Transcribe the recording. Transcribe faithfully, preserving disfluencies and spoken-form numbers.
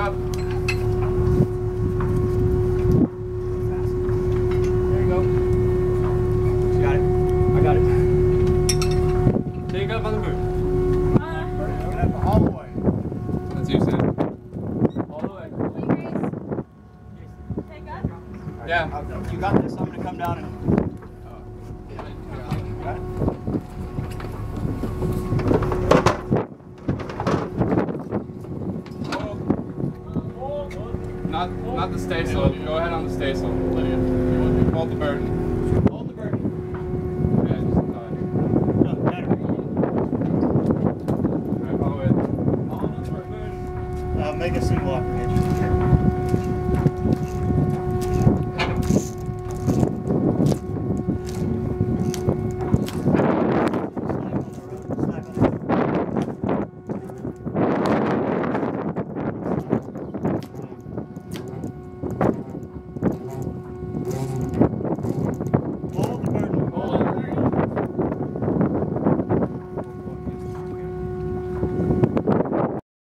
up. There you go. You got it. I got it. Take up on the boot. Uh, all the way. That's you, Sam. All the way. Take up? Yeah. You got this. I'm going to come down and... Got it? Not, not the staysail. Go ahead on the staysail. Hold the burden. Hold the burden. Yeah, just, uh, No, better. Alright, follow it. Uh, make a single upper hitch.